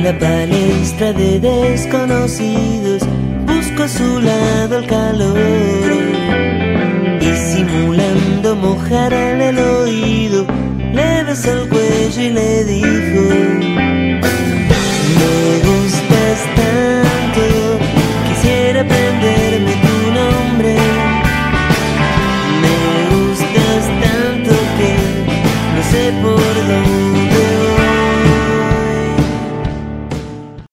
la palestra de desconocidos busco a su lado el calor y simulando mojarle el oído le beso el cuello y le digo: